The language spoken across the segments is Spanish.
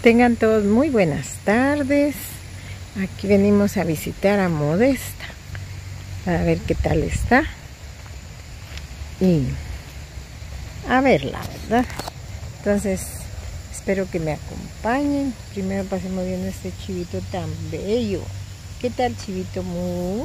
Tengan todos muy buenas tardes. Aquí venimos a visitar a Modesta para ver qué tal está y a verla, ¿verdad? Entonces espero que me acompañen. Primero pasemos viendo este chivito tan bello. ¿Qué tal, chivito? Mu.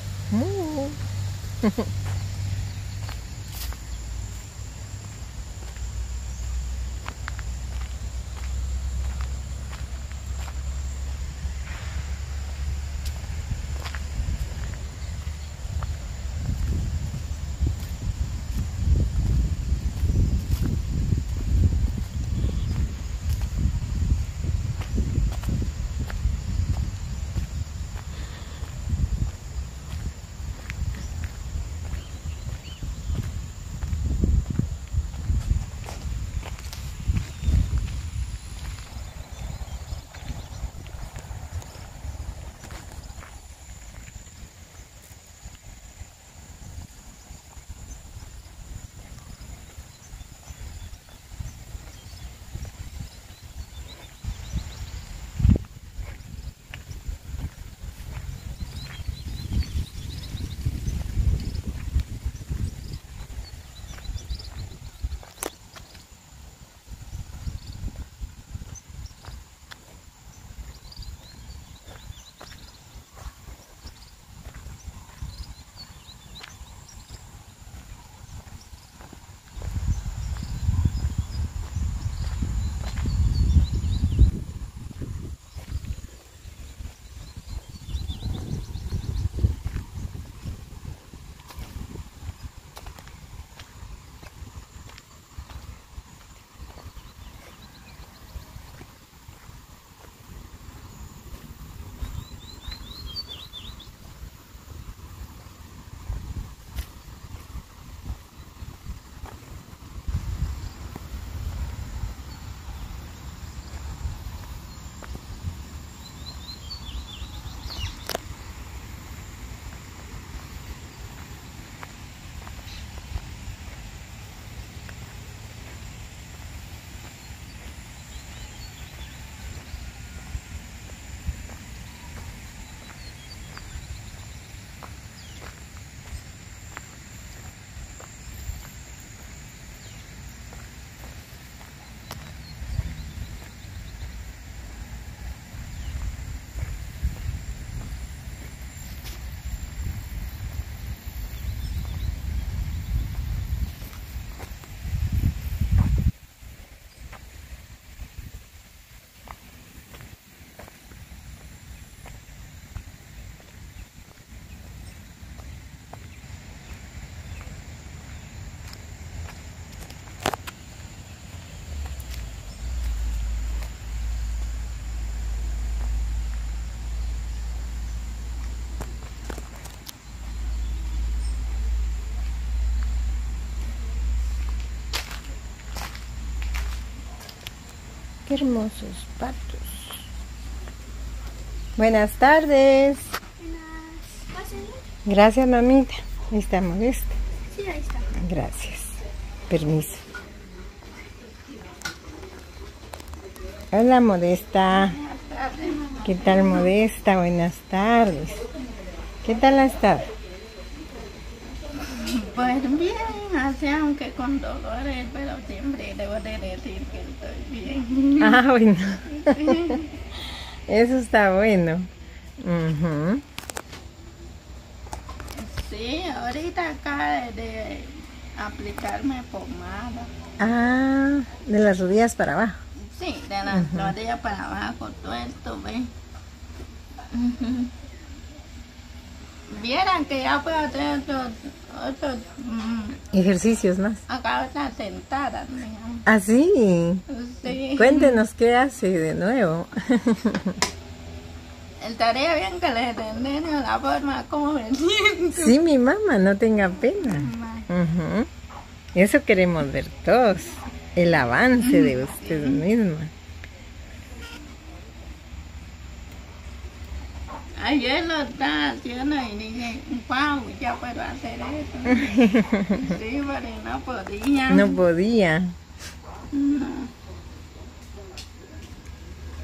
Qué hermosos patos. Buenas tardes. Gracias, mamita. Ahí está Modesta. Sí, ahí está. Gracias. Permiso. Hola, Modesta. ¿Qué tal, Modesta? Buenas tardes. ¿Qué tal ha estado? Pues bien, así aunque con dolores, pero siempre debo de decir que estoy bien. Ah, bueno. Eso está bueno. Sí, ahorita acabo de aplicarme pomada. Ah, de las rodillas para abajo. Sí, de las rodillas para abajo, todo esto, ¿ves? Vieran que ya puedo hacer otros Ejercicios más. acá está sentada, digamos. ¿Ah, sí? Sí. Cuéntenos qué hace de nuevo. Estaría bien que les entendiera la forma como me siento. Sí, mi mamá, no tenga pena. Eso queremos ver todos. El avance de usted misma. Ayer lo estaba haciendo y dije, wow, ya puedo hacer eso. Sí, pero no podía. No podía. No.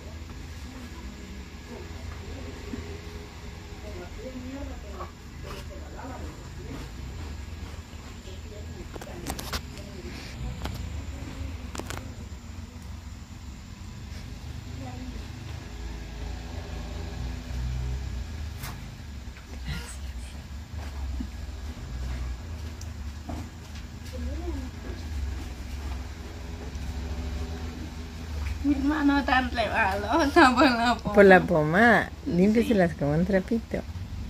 Mi mano tan rebalosa por la pomada. Por la pomada. Límpieselas con un trapito.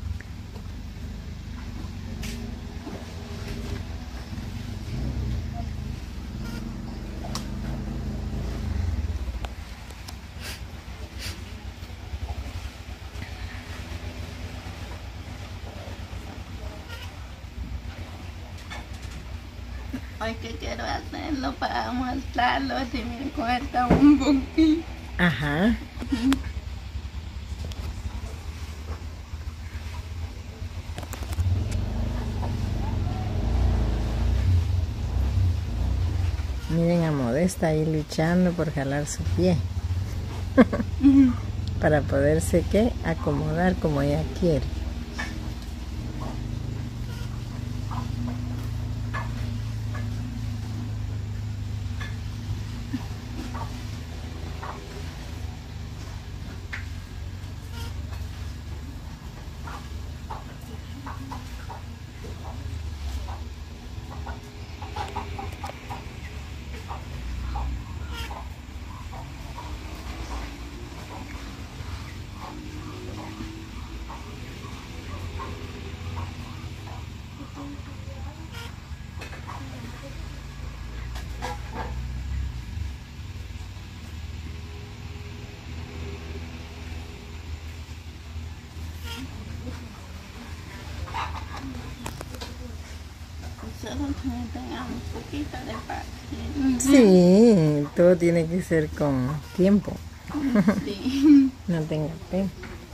Hoy que quiero hacerlo para mostrarlo si me cuesta un poquito. Ajá. Miren a Modesta ahí luchando por jalar su pie. Para poderse, ¿qué? Acomodar como ella quiere. Solo que tenga un poquito de paciencia. Sí, todo tiene que ser con tiempo. Sí. No tenga pena.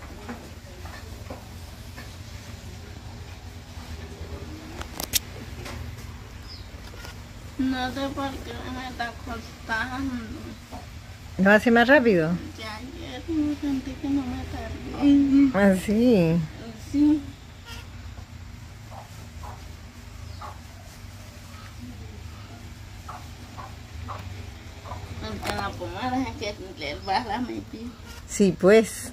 No sé por qué me está costando. ¿Lo hace más rápido? Ya ayer me sentí que no me tardé. Así. Sí. Porque la pomada es que le baja mi piel. Sí, pues.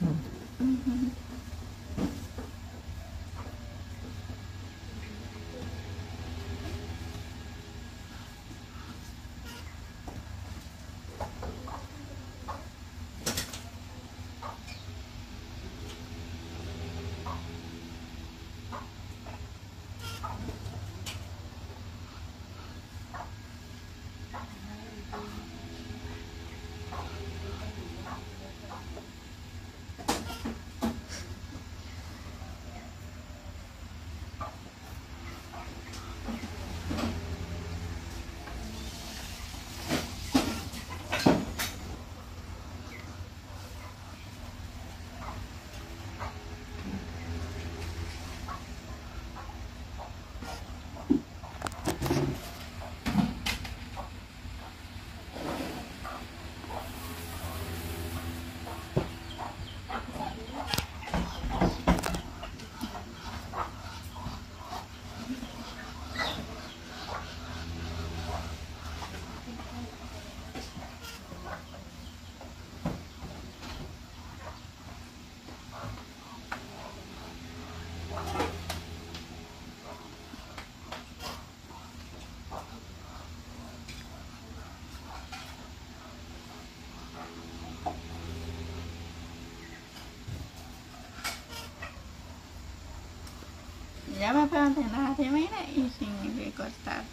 Ya me puedo tener de mira y sin recortar.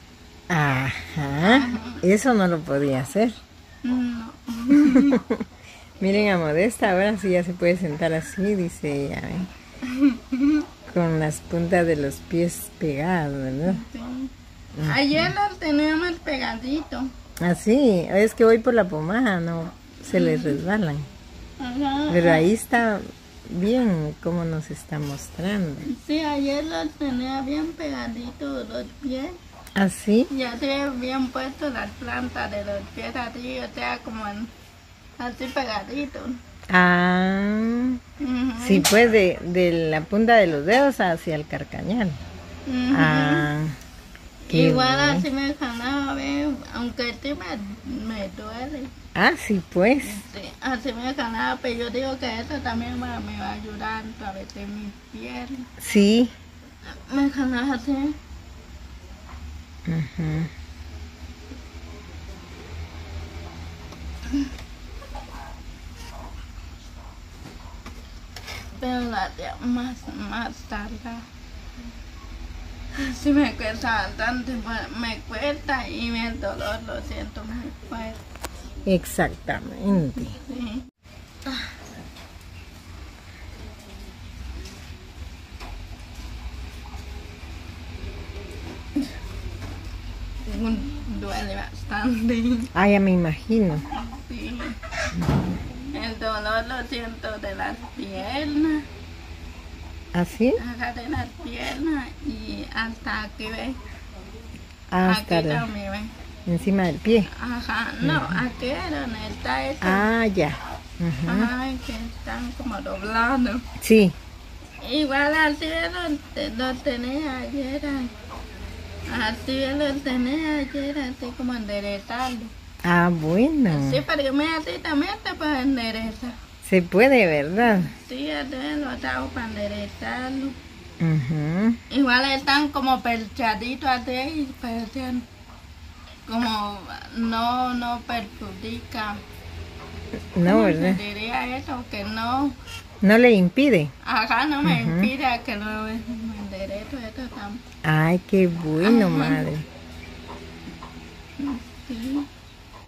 Ajá. Eso no lo podía hacer. No. Miren a Modesta, ahora sí ya se puede sentar así, dice ella, ¿eh? Con las puntas de los pies pegadas, ¿verdad? Sí. Ayer los teníamos pegaditos. Así, es que voy por la pomada, no se les resbalan. Ajá. Pero ahí está bien como nos está mostrando. Sí, ayer los tenía bien pegaditos los pies. ¿Así? Ya se habían puesto las plantas de los pies así, o sea, como así pegaditos. Ah, Ujú. sí, pues de la punta de los dedos hacia el carcañal. Ujú. Ah, qué Igual bien. así me ganaba, ¿ves? Aunque sí me duele. Ah, sí, pues. Sí, así me ganaba, pero yo digo que eso también me va a ayudar a través de mi piel. Sí. Me ganaba así. Ujú. pero la tía más tarde. Si me cuesta bastante, me cuesta y el dolor lo siento muy fuerte. Exactamente. Sí. Duele bastante. Ah, ya me imagino. Sí. El dolor lo siento de las piernas. ¿Así? Acá de las piernas y hasta aquí, ¿ves? Hasta Aquí también, ¿ves? encima del pie. Ajá, no, aquí donde está eso. Ah, ya. Ujú. Ajá, que están como doblados. Sí. Igual así lo tenía ayer. Así lo tenía ayer, así como enderezarlo. Ah, bueno. Sí, porque me así también te puedes enderezar. Se puede, ¿verdad? Sí, entonces lo hago para enderezarlo. Ujú. Igual están como perchaditos así y parecen como no perjudica. No, ¿Cómo ¿verdad? se diría eso? Que no, No le impide. acá no me Ujú. impide que lo me enderezo esto también. Ay, qué bueno, Ajá. madre. Sí.